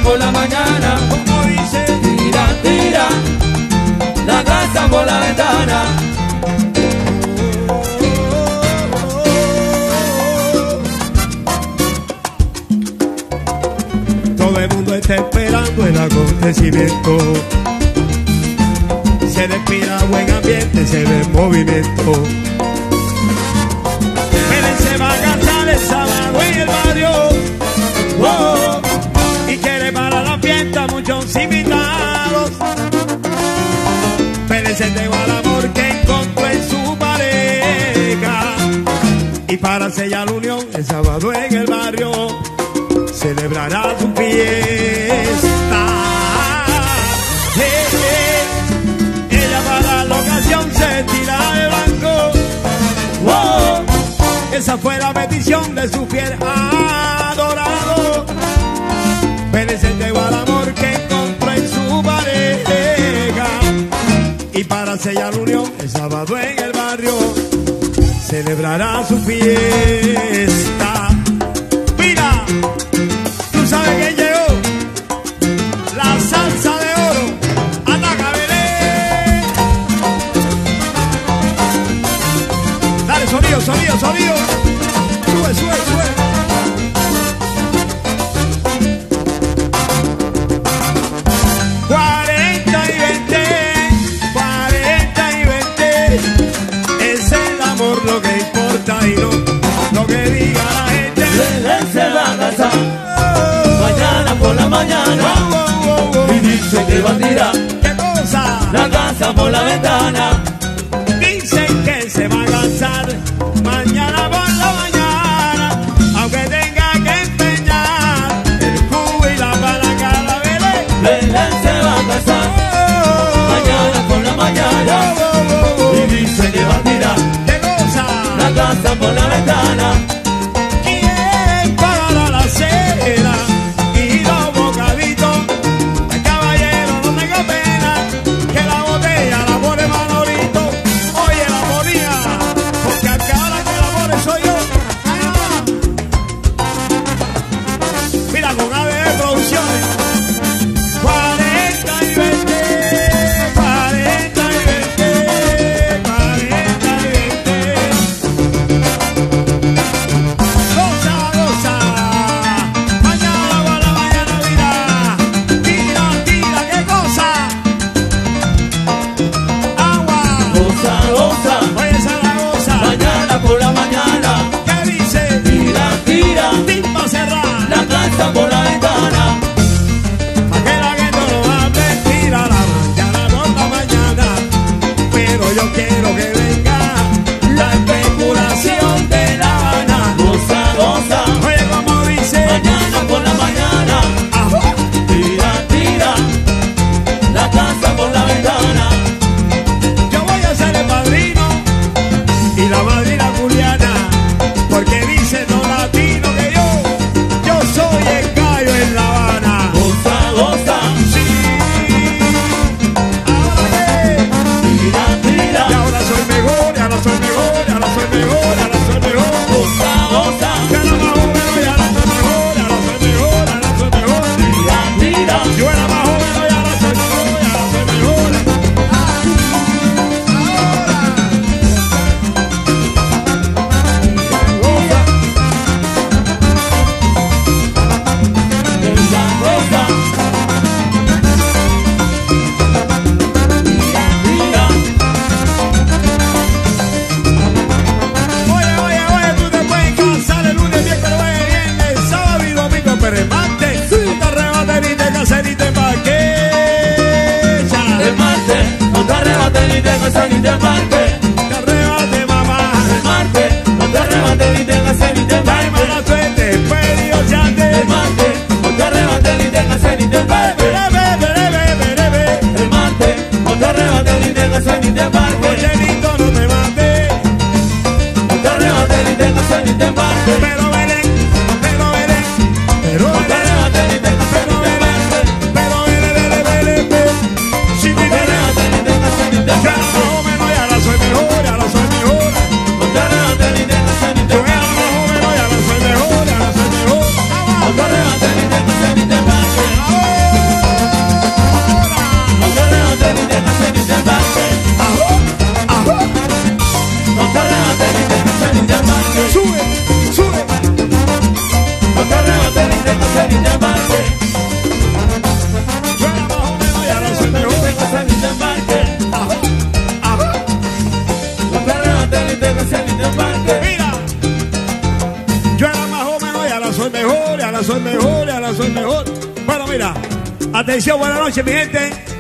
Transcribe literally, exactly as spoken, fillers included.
por la mañana, como dice, tira, tira la casa por la ventana. todo el mundo está esperando el acontecimiento. Se respira buen ambiente, se ve movimiento. Belén se va a cantar el sábado en el barrio, oh, y quiere para la fiesta muchos invitados. Belén se entregó al amor que encontró en su pareja, y para sellar la unión el sábado en el barrio celebrará su fiesta. Eh, eh. Ella para la ocasión se tira de blanco, oh, esa fue la petición de su fiel adorado. Belén se entregó al amor que encontró en su pareja, y para sellar la unión el sábado en el barrio celebrará su fiesta. Mira, tú sabes quién llegó, la salsa de oro. Ataca, Belén. Dale, sonido, sonido, sonido. Sube, sube, sube. cuarenta y veinte, cuarenta y veinte. Es el amor lo que importa y no lo que diga la gente. Belén se va a casar mañana por la mañana, Oh, oh, oh, oh. y dice que va a tirar ¿Qué cosa? la casa por la ventana. Dicen que se va a casar mañana por la mañana, aunque tenga que empeñar el cubo y la palanca a la Belén. Belén se va a casar mañana por la mañana, y dice que va a tirar ¿Qué cosa? la casa por la ventana. ¿Quién pagará la cena y los bocaditos? El caballero no tenga pena, que la botella la pone Manolito. Oye, la ponía, porque al que ahora que la pone soy yo. Ah. Mira, con A B E Producciones. cuarenta y veinte, cuarenta y veinte, cuarenta y veinte. Goza, goza, mañana por la mañana, mira, tira, tira, qué cosa, agua, Goza, goza, oye Zaragoza, mañana por la mañana, ¿qué dice? tira, tira Timba cerrada, la casa por la ventana. pa' que la gente no hable, tira la mañana por la mañana, pero yo quiero que venga la especulación de La Habana. Goza, goza, Oye, como dice, mañana por la mañana, ajá. tira, tira la casa por la ventana. Yo voy a ser el padrino y la madrina Juliana, porque dice no latino que yo, yo soy el gallo en La Habana. Goza, goza, Sí, ahora qué, tira, tira, y ahora soy mejor, y ahora soy mejor, y ahora soy mejor, y ahora soy mejor. goza, goza, Ya era más joven, y ahora soy mejor, y ahora soy mejor, y ahora soy mejor. tira, tira, Yo era más joven, y ahora soy mejor, y ahora soy mejor. goza, goza, tira, tira. Oye, oye, oye, tú te puedes casar el lunes, miércoles, jueves, viernes, sábado y domingo, pero el martes no te arrebates ni te cases ni te embarques. El martes, no te arrebates ni te cases ni te embarques. Te arrebate, mamá. El martes, no te arrebates ni te cases ni te Ay, embarques. mala suerte, pues Dios ya te. El martes, no te arrebates ni te cases ni te embarques. Bebe, bebe, bebe, bebe. El martes, no te arrebates ni te cases ni te embarques. Cochelito, no te mates. No te arrebates ni te cases ni te embarques. Pero Belén, pero Belén, pero No te Belén, arrebates ni te cases ni te embarques. pero Belén, Belén, Belén, Belén. Si No mi te Belén, arrebates ni te cases ni te yo era embarques. más joven, y ahora soy mejor, y ahora soy mejor. No te arrebates ni te cases ni te Yo era embarques. más joven, y ahora soy mejor, y ahora soy mejor. No te arrebates ni te cases ni te embarques. Ahora. soy mejor, y ahora soy mejor. Bueno, mira, atención, buenas noches, mi gente.